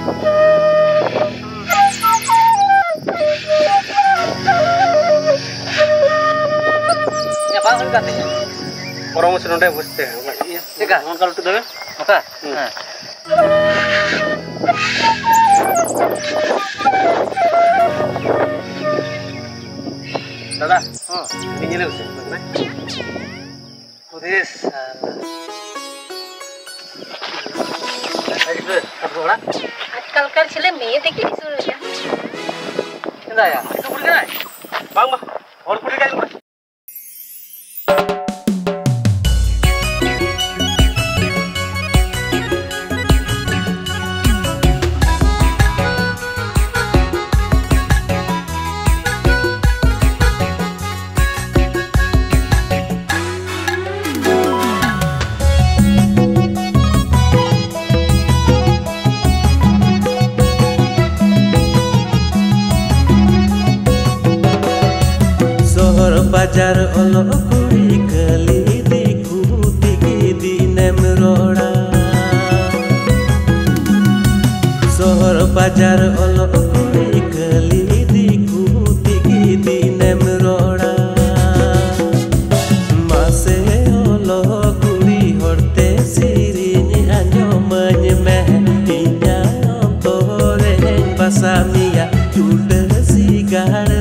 Ya bang kan katanya. Orang masih nonton buste. Iya. Sika. Kalau tu dah. Maka. Dadah. Ini nyeluk sih. Putih salah. Ayo apa orang? आजकल कर चले मैं देखी सुन लिया Enggak ya? Itu pergi kan? Bang, bang. Orang pergi kan? बाजार ओलो कुड़ी कली दिखू दिगी दिनेम रोड़ा शहर बाजार ओलो कुड़ी कली दिखू दिगी दिनेम रोड़ा मासे ओलो कुड़ी हरते सिरिनी आño मज में इन्या तोरे बसामिया चूड़ सिगार